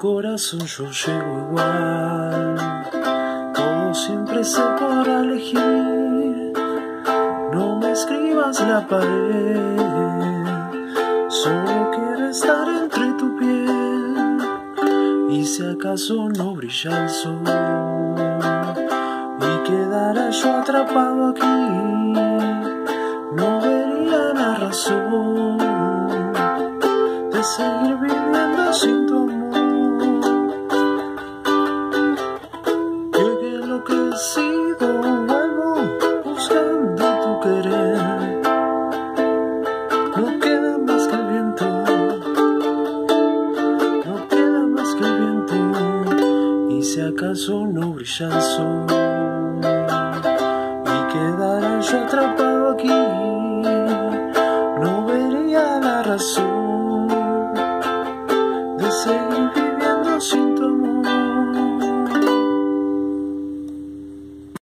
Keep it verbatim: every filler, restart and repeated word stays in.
corazón yo llego igual. Todo siempre se podrá elegir. No me escribas la pared, solo quiero estar entre tu piel. Y si acaso no brilla el sol y quedara yo atrapado aquí, no vería la razón de seguir viviendo sin tu amor. Y hoy que enloquecido vuelvo buscando tu querer. No queda más que el viento, no queda más que el viento. Y si acaso no brilla el sol y quedara yo atrapado